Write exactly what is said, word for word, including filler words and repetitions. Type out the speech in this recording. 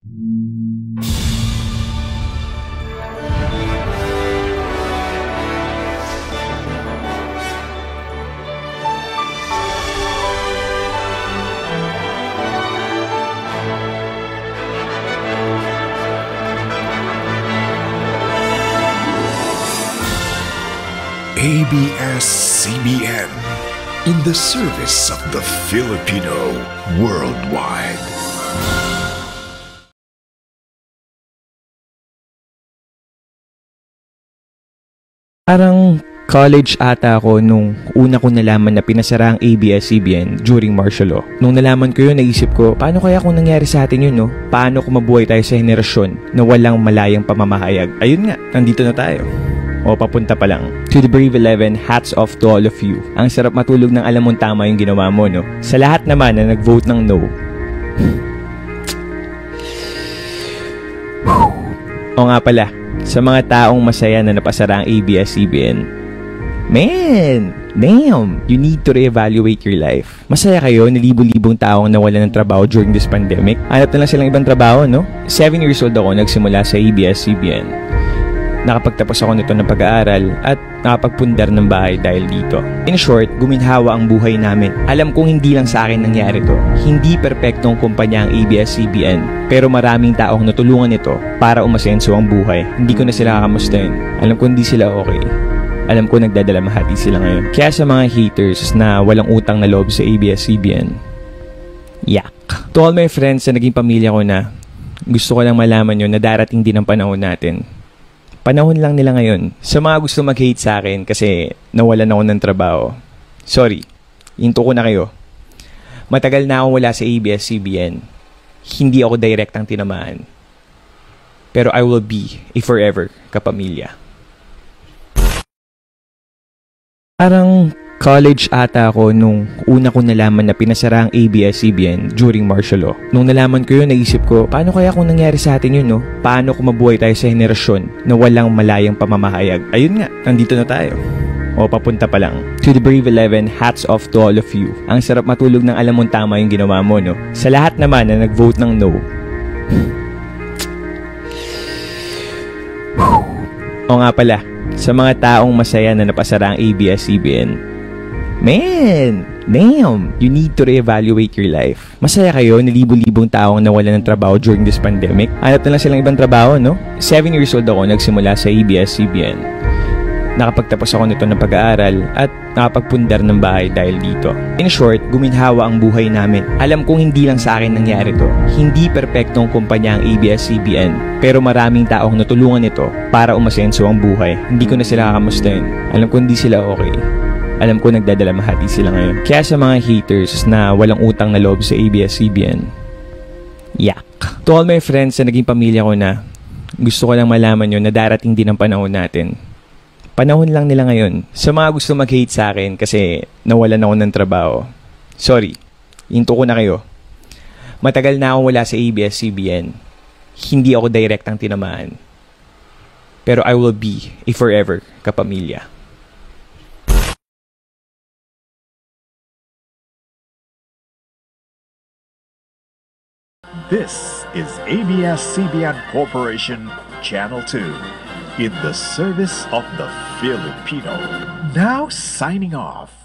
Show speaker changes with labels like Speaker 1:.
Speaker 1: A B S C B N, in the service of the Filipino worldwide.
Speaker 2: Parang college ata ako nung una ko nalaman na pinasara ang A B S C B N during martial law. Nung nalaman ko yun, naisip ko, paano kaya kung nangyari sa atin yun, no? Paano kung mabuhay tayo sa henerasyon na walang malayang pamamahayag? Ayun nga, nandito na tayo. O papunta pa lang. To the Brave eleven, hats off to all of you. Ang sarap matulog ng alam mong tama yung ginawa mo, no? Sa lahat naman na nag-vote ng no. O nga pala, sa mga taong masaya na napasara ang A B S C B N, man, damn, you need to reevaluate your life. Masaya kayo na libo-libong taong nawalan ng trabaho during this pandemic? Hanap na lang silang ibang trabaho, no? seven years old ako nagsimula sa A B S C B N. Nakapagtapos ako nito ng pag-aaral at nakapagpundar ng bahay dahil dito. In short, guminhawa ang buhay namin. Alam kong hindi lang sa akin nangyari to. Hindi perpektong kumpanya ang A B S C B N, pero maraming taong natulungan nito para umasenso ang buhay. Hindi ko na sila kakamustahin. Alam ko hindi sila okay. Alam ko nagdadalamhati sila ngayon. Kaya sa mga haters na walang utang na loob sa A B S C B N, yak. To all my friends na naging pamilya ko na, gusto ko lang malaman nyo na darating din ang panahon natin. Panahon lang nila ngayon. Sa mga gusto mag-hate sa akin kasi nawalan ako ng trabaho, sorry, hinto ko na kayo. Matagal na akong wala sa A B S C B N. Hindi ako direktang tinamaan. Pero I will be a forever kapamilya. Parang college ata ako nung una ko nalaman na pinasara ang A B S C B N during martial law. Nung nalaman ko yun, naisip ko, paano kaya kung nangyari sa atin yun, no? Paano kung mabuhay tayo sa henerasyon na walang malayang pamamahayag? Ayun nga, nandito na tayo. O papunta pa lang. To the Brave eleven, hats off to all of you. Ang sarap matulog ng alam mong tama yung ginawa mo, no? Sa lahat naman na nag-vote ng no. O nga pala, sa mga taong masaya na napasara ang A B S C B N, man, damn, you need to reevaluate your life. Masaya kayo na libo-libong taong nawalan ng trabaho during this pandemic? Hanap na lang silang ibang trabaho, no? seven years old ako nagsimula sa A B S C B N. Nakapagtapos ako nito ng pag-aaral at nakapagpundar ng bahay dahil dito. In short, guminhawa ang buhay namin. Alam kong hindi lang sa akin nangyari to. Hindi perpektong kumpanya ang A B S C B N, pero maraming taong natulungan nito para umasenso ang buhay. Hindi ko na sila kakamustahin. Alam ko hindi sila okay. Alam ko nagdadalamhati sila ngayon. Kaya sa mga haters na walang utang na loob sa A B S C B N, yak. To all my friends na naging pamilya ko na, gusto ko lang malaman nyo na darating din ang panahon natin. Panahon lang nila ngayon. Sa mga gusto mag-hate sa akin kasi nawalan ako ng trabaho, sorry, hinto ko na kayo. Matagal na akong wala sa A B S C B N. Hindi ako direktang tinamaan. Pero I will be a forever kapamilya.
Speaker 1: This is A B S C B N Corporation Channel two, in the service of the Filipino. Now signing off.